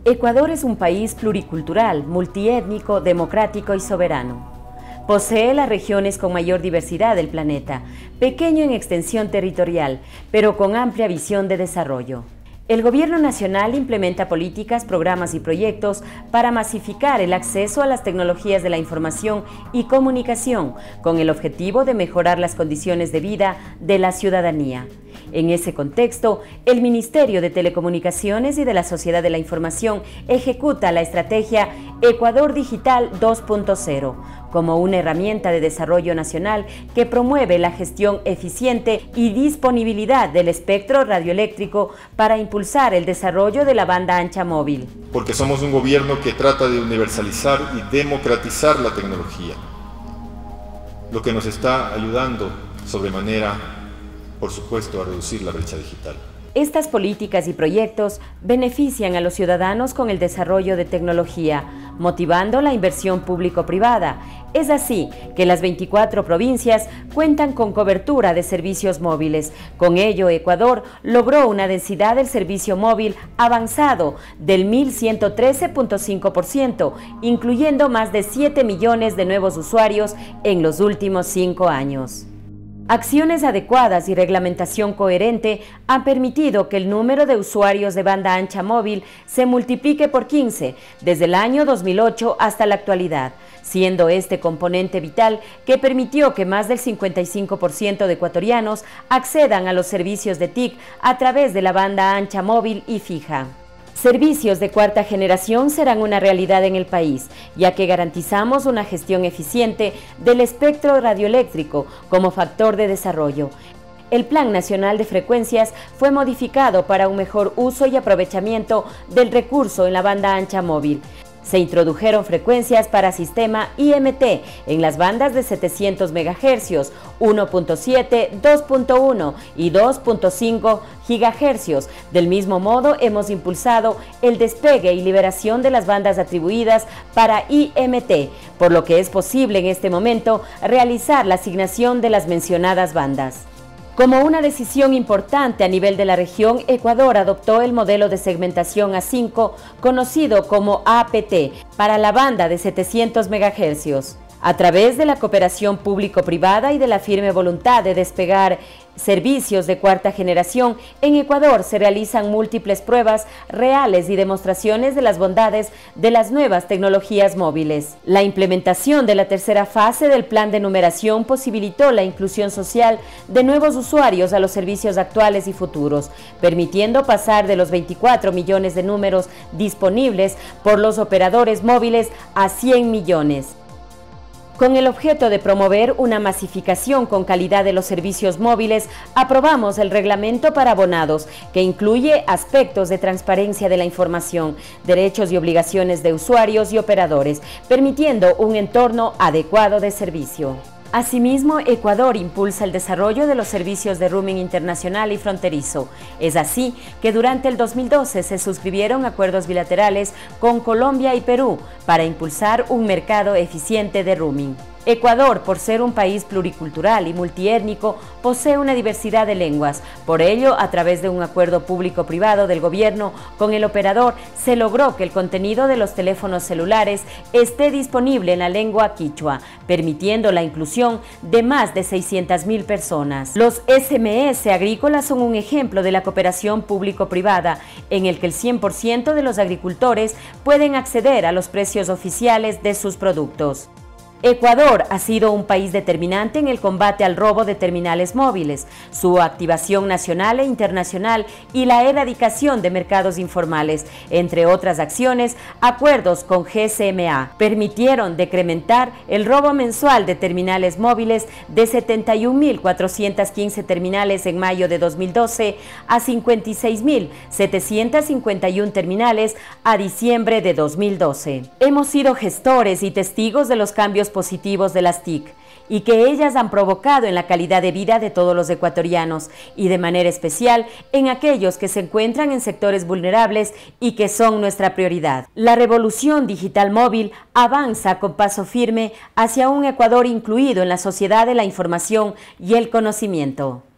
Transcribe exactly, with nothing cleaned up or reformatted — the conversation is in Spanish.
Ecuador es un país pluricultural, multiétnico, democrático y soberano. Posee las regiones con mayor diversidad del planeta, pequeño en extensión territorial, pero con amplia visión de desarrollo. El Gobierno Nacional implementa políticas, programas y proyectos para masificar el acceso a las tecnologías de la información y comunicación, con el objetivo de mejorar las condiciones de vida de la ciudadanía. En ese contexto, el Ministerio de Telecomunicaciones y de la Sociedad de la Información ejecuta la estrategia Ecuador Digital dos punto cero como una herramienta de desarrollo nacional que promueve la gestión eficiente y disponibilidad del espectro radioeléctrico para impulsar el desarrollo de la banda ancha móvil. Porque somos un gobierno que trata de universalizar y democratizar la tecnología, lo que nos está ayudando sobremanera, por supuesto, a reducir la brecha digital. Estas políticas y proyectos benefician a los ciudadanos con el desarrollo de tecnología, motivando la inversión público-privada. Es así que las veinticuatro provincias cuentan con cobertura de servicios móviles. Con ello, Ecuador logró una densidad del servicio móvil avanzado del mil ciento trece punto cinco por ciento, incluyendo más de siete millones de nuevos usuarios en los últimos cinco años. Acciones adecuadas y reglamentación coherente han permitido que el número de usuarios de banda ancha móvil se multiplique por quince desde el año dos mil ocho hasta la actualidad, siendo este componente vital que permitió que más del cincuenta y cinco por ciento de ecuatorianos accedan a los servicios de T I C a través de la banda ancha móvil y fija. Servicios de cuarta generación serán una realidad en el país, ya que garantizamos una gestión eficiente del espectro radioeléctrico como factor de desarrollo. El Plan Nacional de Frecuencias fue modificado para un mejor uso y aprovechamiento del recurso en la banda ancha móvil. Se introdujeron frecuencias para sistema I M T en las bandas de setecientos megahercios, uno punto siete, dos punto uno y dos punto cinco gigahercios. Del mismo modo, hemos impulsado el despegue y liberación de las bandas atribuidas para I M T, por lo que es posible en este momento realizar la asignación de las mencionadas bandas. Como una decisión importante a nivel de la región, Ecuador adoptó el modelo de segmentación A cinco, conocido como A P T, para la banda de setecientos megahercios. A través de la cooperación público-privada y de la firme voluntad de despegar servicios de cuarta generación, en Ecuador se realizan múltiples pruebas reales y demostraciones de las bondades de las nuevas tecnologías móviles. La implementación de la tercera fase del plan de numeración posibilitó la inclusión social de nuevos usuarios a los servicios actuales y futuros, permitiendo pasar de los veinticuatro millones de números disponibles por los operadores móviles a cien millones. Con el objeto de promover una masificación con calidad de los servicios móviles, aprobamos el reglamento para abonados, que incluye aspectos de transparencia de la información, derechos y obligaciones de usuarios y operadores, permitiendo un entorno adecuado de servicio. Asimismo, Ecuador impulsa el desarrollo de los servicios de roaming internacional y fronterizo. Es así que durante el dos mil doce se suscribieron acuerdos bilaterales con Colombia y Perú para impulsar un mercado eficiente de roaming. Ecuador, por ser un país pluricultural y multiétnico, posee una diversidad de lenguas. Por ello, a través de un acuerdo público-privado del gobierno con el operador, se logró que el contenido de los teléfonos celulares esté disponible en la lengua quichua, permitiendo la inclusión de más de seiscientas mil personas. Los S M S agrícolas son un ejemplo de la cooperación público-privada, en el que el cien por ciento de los agricultores pueden acceder a los precios oficiales de sus productos. Ecuador ha sido un país determinante en el combate al robo de terminales móviles, su activación nacional e internacional y la erradicación de mercados informales, entre otras acciones. Acuerdos con G S M A permitieron decrementar el robo mensual de terminales móviles de setenta y un mil cuatrocientos quince terminales en mayo de dos mil doce a cincuenta y seis mil setecientos cincuenta y uno terminales a diciembre de dos mil doce. Hemos sido gestores y testigos de los cambios positivos de las T I C y que ellas han provocado en la calidad de vida de todos los ecuatorianos y de manera especial en aquellos que se encuentran en sectores vulnerables y que son nuestra prioridad. La revolución digital móvil avanza con paso firme hacia un Ecuador incluido en la sociedad de la información y el conocimiento.